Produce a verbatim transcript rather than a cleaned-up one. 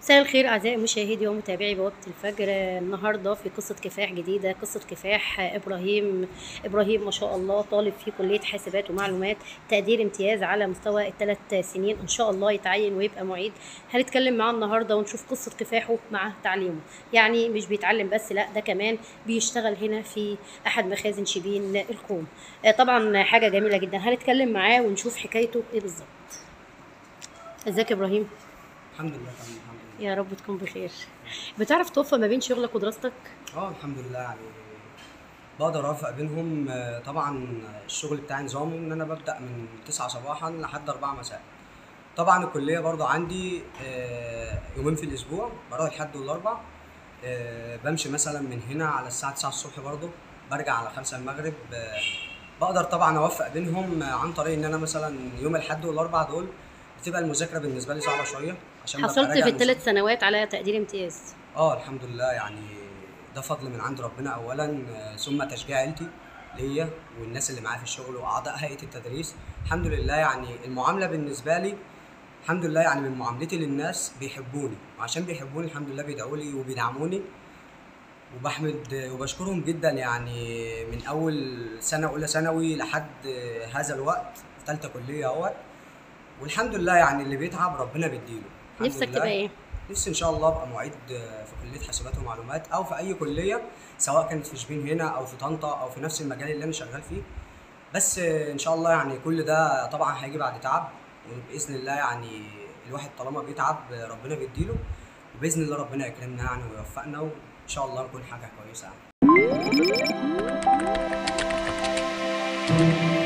مساء الخير أعزائي مشاهدي ومتابعي بوابة الفجر. النهاردة في قصة كفاح جديدة، قصة كفاح إبراهيم. إبراهيم ما شاء الله طالب في كلية حاسبات ومعلومات، تقدير امتياز على مستوى الثلاث سنين، إن شاء الله يتعين ويبقى معيد. هنتكلم معاه النهاردة ونشوف قصة كفاحه مع تعليمه. يعني مش بيتعلم بس، لا ده كمان بيشتغل هنا في أحد مخازن شبين الكوم. آه، طبعا حاجة جميلة جدا. هنتكلم معاه ونشوف حكايته إيه بالظبط. ازيك يا إبراهيم؟ الحمد لله تمام، الحمد لله. يا رب تكون بخير. بتعرف توفق ما بين شغلك ودراستك؟ اه الحمد لله، يعني بقدر اوفق بينهم. آه، طبعا الشغل بتاعي نظامه ان انا ببدا من تسعة صباحا لحد أربعة مساء. طبعا الكليه برضو عندي آه، يومين في الاسبوع، بروح الحد والاربع. آه، بمشي مثلا من هنا على الساعه تسعة الصبح، برضو برجع على خمسة المغرب. آه، بقدر طبعا اوفق بينهم آه، عن طريق ان انا مثلا يوم الحد والاربع دول بتبقى المذاكره بالنسبه لي صعبه شويه عشان ببقى حصلت راجع في من الشغل. الثلاث سنوات على تقدير امتياز. اه الحمد لله، يعني ده فضل من عند ربنا اولا، آه، ثم تشجيع عيلتي ليا والناس اللي معايا في الشغل واعضاء هيئه التدريس. الحمد لله، يعني المعامله بالنسبه لي الحمد لله، يعني من معاملتي للناس بيحبوني، وعشان بيحبوني الحمد لله بيدعوا لي وبيدعموني، وبحمد آه، وبشكرهم جدا. يعني من اول سنه اولى ثانوي لحد آه، هذا الوقت في ثالثه كليه اهوت. والحمد لله، يعني اللي بيتعب ربنا بيديله الحمد نفسك تبقى لله. ايه؟ نفسي ان شاء الله ابقى معيد في كليه حاسبات ومعلومات او في اي كليه، سواء كانت في شبين هنا او في طنطا او في نفس المجال اللي انا شغال فيه. بس ان شاء الله يعني كل ده طبعا هيجي بعد تعب، وباذن الله يعني الواحد طالما بيتعب ربنا بيديله، وباذن الله ربنا يكرمنا يعني ويوفقنا، وان شاء الله نكون حاجه كويسه يعني.